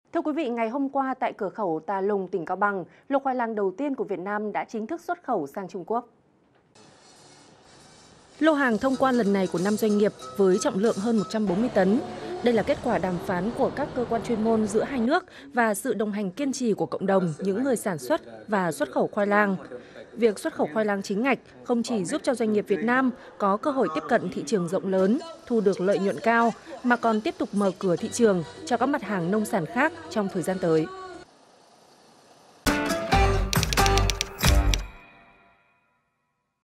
Thưa quý vị, ngày hôm qua tại cửa khẩu Tà Lùng, tỉnh Cao Bằng, lô khoai lang đầu tiên của Việt Nam đã chính thức xuất khẩu sang Trung Quốc. Lô hàng thông quan lần này của 5 doanh nghiệp với trọng lượng hơn 140 tấn. Đây là kết quả đàm phán của các cơ quan chuyên môn giữa hai nước và sự đồng hành kiên trì của cộng đồng những người sản xuất và xuất khẩu khoai lang. Việc xuất khẩu khoai lang chính ngạch không chỉ giúp cho doanh nghiệp Việt Nam có cơ hội tiếp cận thị trường rộng lớn, thu được lợi nhuận cao, mà còn tiếp tục mở cửa thị trường cho các mặt hàng nông sản khác trong thời gian tới.